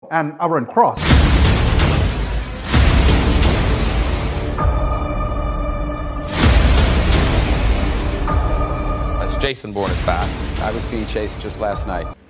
and Aaron Cross. Jason Bourne is back. I was being chased just last night.